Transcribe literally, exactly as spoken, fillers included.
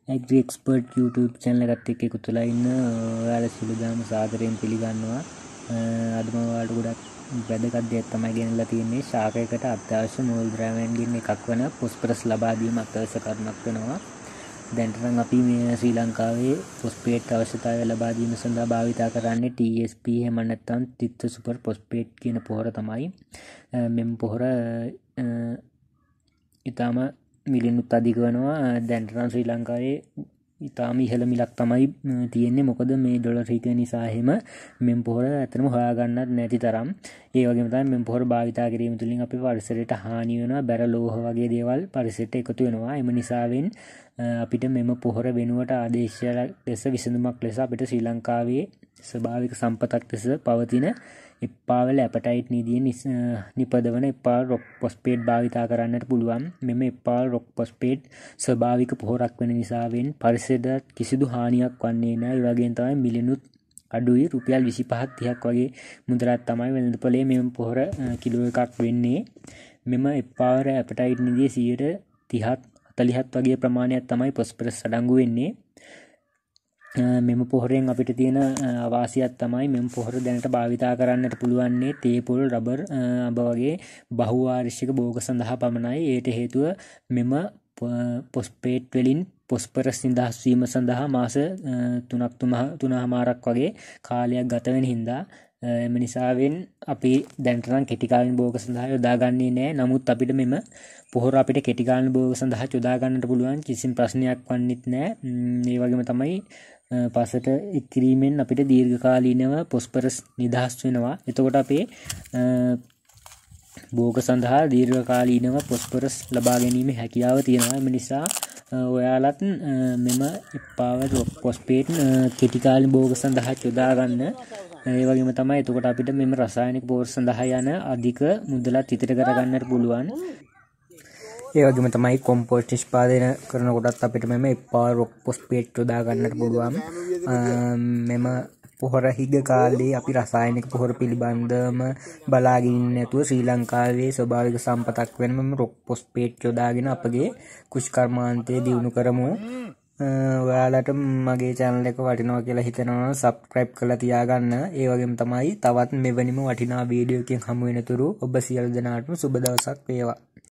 Agri expert YouTube channel එකත් එක්ක එකතු වෙලා ඉන්න ඔයාලා සියලු දෙනාම සාදරයෙන් පිළිගන්නවා. අද මම ඔයාලට ගොඩක් වැදගත් දෙයක් තමයි ගෙනල්ලා තියෙන්නේ. ශාකයකට අත්‍යවශ්‍ය මූලද්‍රව්‍යයන්ගෙන් එකක් වන ෆොස්ෆරස් ලබා දීම අත්‍යවශ්‍ය කරුණක් වෙනවා. දැන් නම් අපි මේ ශ්‍රී ලංකාවේ ෆොස්ෆේට් අවශ්‍යතාවය ලබා දීම සඳහා භාවිත කරන්නේ T S P එහෙම නැත්නම් තිත්ත සුපර් ෆොස්ෆේට් කියන පොහොර තමයි. මෙම් පොහොර ඊටම මිලියනුත් අධික වෙනවා. දැන් නම් ශ්‍රී ලංකාවේ ඊටම ඉහළ මිලක් තමයි තියෙන්නේ. මොකද මේ ඩොලර් හික නිසා එහෙම මෙම් පොහොර ඇත්තටම හොයා ගන්නත් නැති තරම්. ඒ වගේම තමයි මෙම් පොහොර භාවිත කිරීම තුළින් අපේ පරිසරයට හානි වෙනවා. බැර ලෝහ වගේ දේවල් පරිසරයට එකතු වෙනවා. එම නිසාවෙන් අපිට මෙම පොහොර වෙනුවට ආදේශයක් ලෙස විසඳුමක් ලෙස අපිට ශ්‍රී ලංකාවේ ස්වභාවික සම්පතක් ලෙස පවතින එප්පාවල ඇපටයිට් නිදියෙන් නිපදවන එප්පාවල රොක් ෆොස්ෆේට් භාවිත කරන්නට පුළුවන්. මෙම එප්පාවල රොක් ෆොස්ෆේට් ස්වභාවික පොහොරක් වෙන නිසාවෙන් පරිසරයට කිසිදු හානියක් වන්නේ නැහැ. ඒ වගේම තමයි මිලියනුත් අඩුයි. රුපියල් විසිපහක් තිහක් වගේ මුදලක් තමයි වෙළඳපොලේ මෙම පොහොර කිලෝ එකක් වෙන්නේ. මෙම එප්පාවල ඇපටයිට් නිදියේ සියයට තිහක් හතළිහක් වගේ ප්‍රමාණයක් තමයි ෆොස්ෆරස් අඩංගු වෙන්නේ. මෙම පොහොරෙන් අපිට තියෙන අවාසියක් තමයි මෙම පොහොර දැනට භාවිතා කරන්නට පුළුවන්නේ තේ පොල් රබර් අඹ වගේ බහුවාර්ෂික භෝග සඳහා පමණයි. ඒට හේතුව මෙම ෆොස්ෆේට් වලින් ෆොස්ෆරස් නිදහස් වීම සඳහා මාස තුනක් තුනමාරක් වගේ කාලයක් ගත වෙන හින්දා එම නිසාවෙන් අපි දැනට නම් කෙටි කාලින භෝග සඳහා යොදාගන්නේ නැහැ. නමුත් අපිට මෙම පොහොර අපිට කෙටි කාලින භෝග සඳහා යොදා ගන්නට පුළුවන්. කිසිම ප්‍රශ්නයක් වන්නෙත් නැහැ. ඒ වගේම තමයි පසට එක්කිරීමෙන් අපිට දීර්ඝකාලීනව ෆොස්ෆරස් නිදහස් වෙනවා. එතකොට අපේ භෝග සඳහා දීර්ඝකාලීනව ෆොස්ෆරස් ලබා ගැනීම හැකියාව තියෙනවා. එම නිසා ඔයාලත් මෙම එප්පාවල රොක් ෆොස්ෆේට් කෙටි කාලින භෝග සඳහා යොදා ගන්න. ඒ වගේම තමයි එතකොට අපිට මෙම රසායනික පොහොර සඳහා යන අධික මුදලත් ඉතිරි කරගන්නට පුළුවන්. ඒ වගේම තමයි කොම්පෝස්ට් නිෂ්පාදනය කරනකොටත් අපිට මෙම එප්පාවල රොක් ෆොස්ෆේට් යොදා ගන්නට පුළුවන්. මෙම පොහොර හිග කාලේ අපි රසායනික පොහොර පිළිබඳවම බලාගෙන ඉන්නේ නැතුව ශ්‍රී ලංකාවේ ස්වභාවික සම්පතක් වෙන මෙම රොක් ෆොස්ෆේට් යොදාගෙන අපගේ කුෂ්කර්මාන්තය දියුණු කරමු. ඔයාලට මගේ channel එක වටිනවා කියලා හිතනවා subscribe කරලා තියාගන්න. ඒ වගේම තමයි තවත් මෙවැනිම වටිනා වීඩියෝ එකකින් හමු වෙනතුරු ඔබ සියලු දෙනාටම සුබ දවසක් වේවා.